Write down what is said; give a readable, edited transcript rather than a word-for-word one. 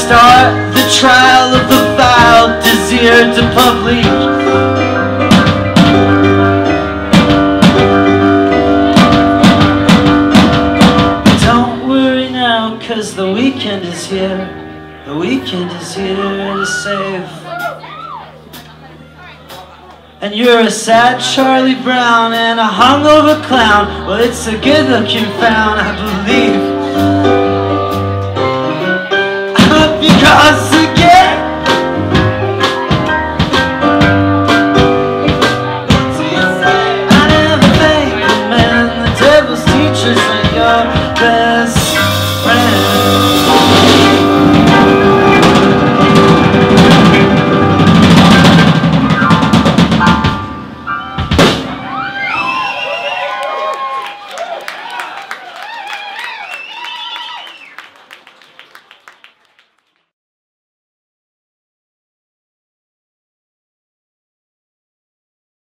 start the trial of the vile Désir de Public. Don't worry now, 'cause the weekend is here. The weekend is here to save. And you're a sad Charlie Brown and a hungover clown. Well, it's a good look you found, I believe. Because again